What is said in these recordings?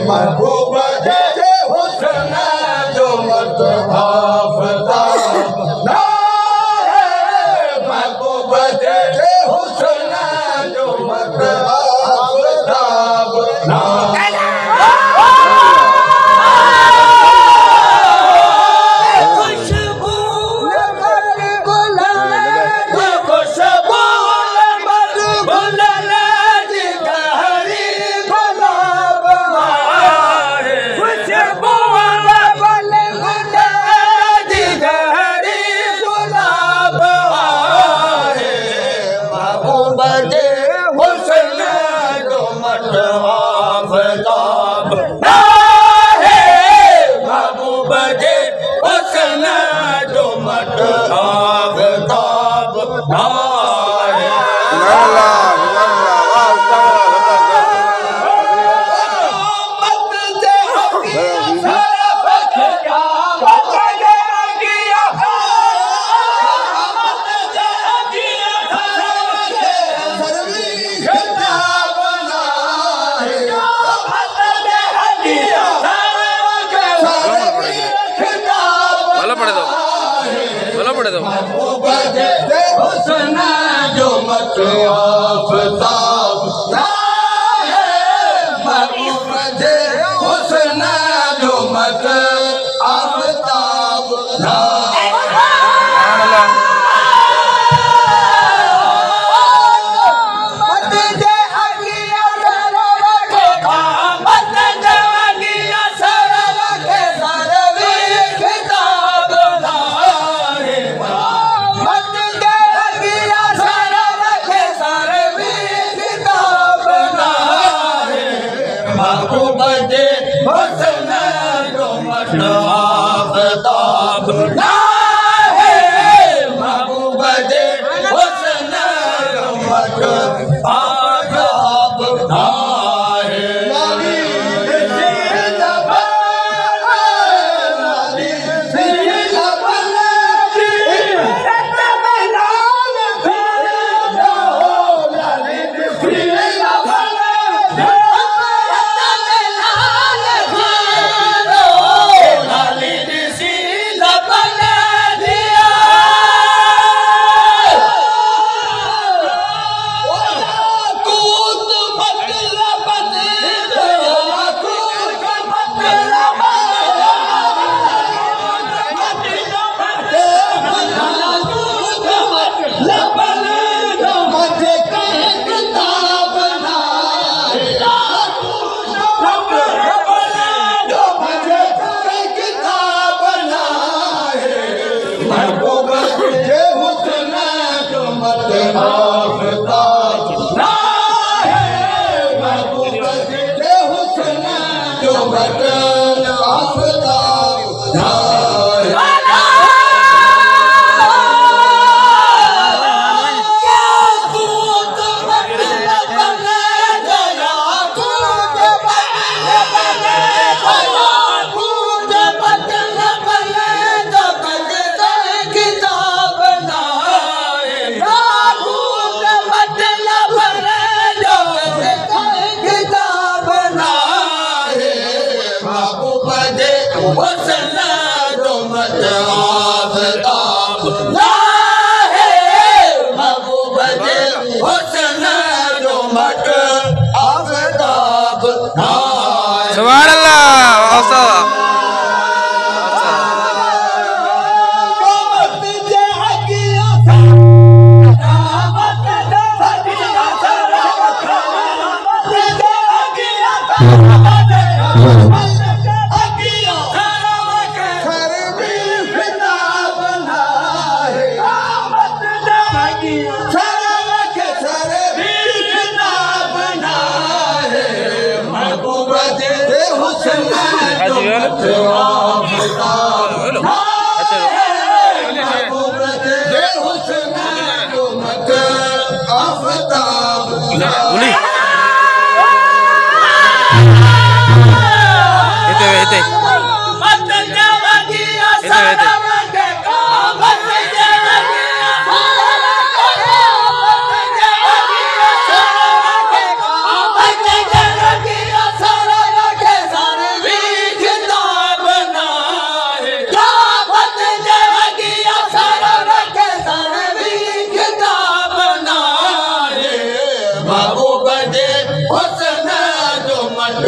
महबूब जे हुस्न जो मत आफताब ना है, महबूब जे हुस्न जो मत आफताब ना हुस्न जो मत आफताब ना है, महबूब जे हुस्न जो मत आफताब ना आफताब ना है, महबूब जे हुस्न जो मत आफताब ना है।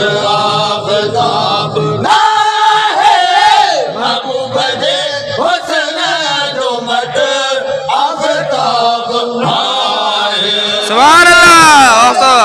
आफताब ना है महबूब दे हुस्न जो मत आफताब ना है। सुभान अल्लाह।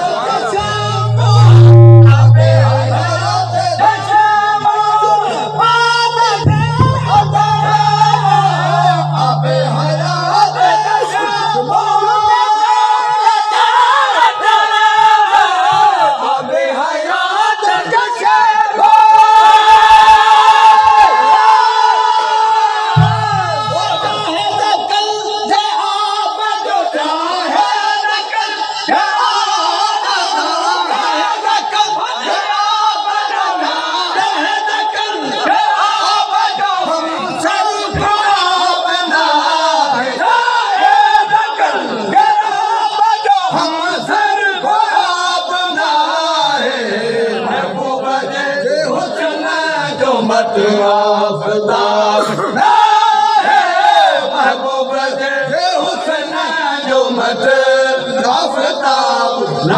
मत आफताब ना है महबूब दे हुस्न जो मत आफताब ना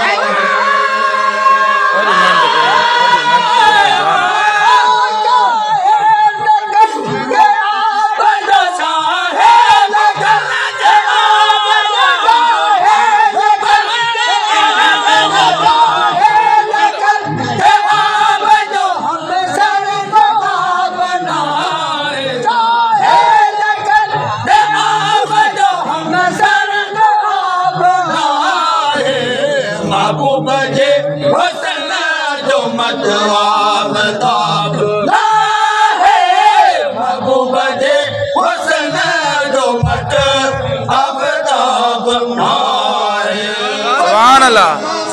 महबूब दे हुस्न जो मत आफताब ना है महबूब दे हुस्न जो मत आफताब ना है। सुभान अल्लाह।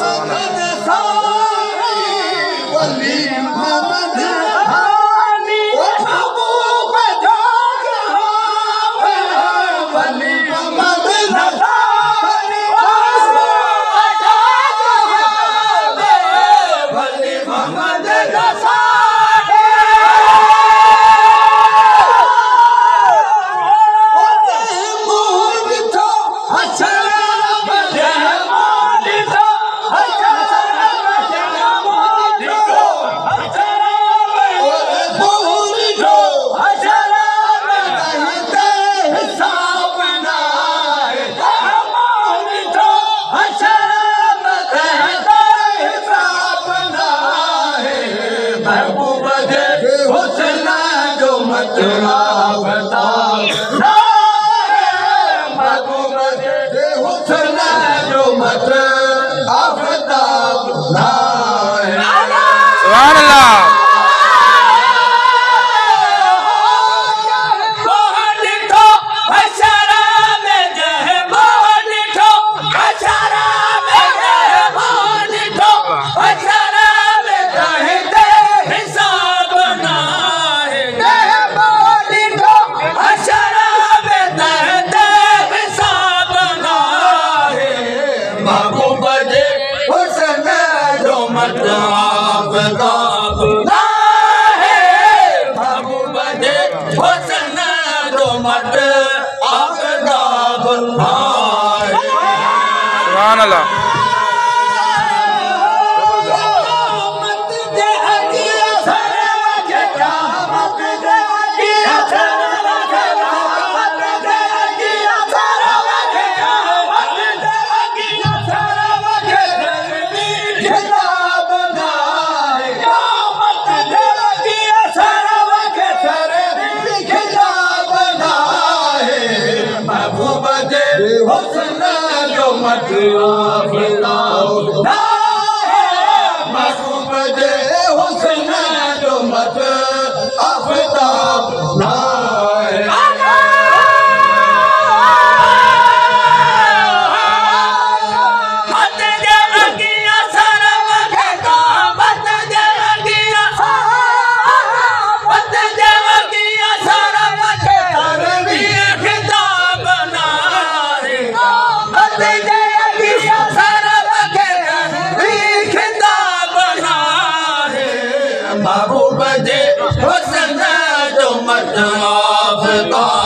महबूब दे हुस्न जो मत आफताब ना है महबूब दे हुस्न जो मत आफताब ना है। सुभान अल्लाह। महबूब दे हुस्न जो मत आफताब ना है महबूब दे हुस्न जो मत आफताब ना है। सुभान अल्लाह। महबूब दे हुस्न जो मत आफताब ना है महबूब दे हुस्न जो मत आफताब ना है। महबूब दे हुस्न जो मत आफताब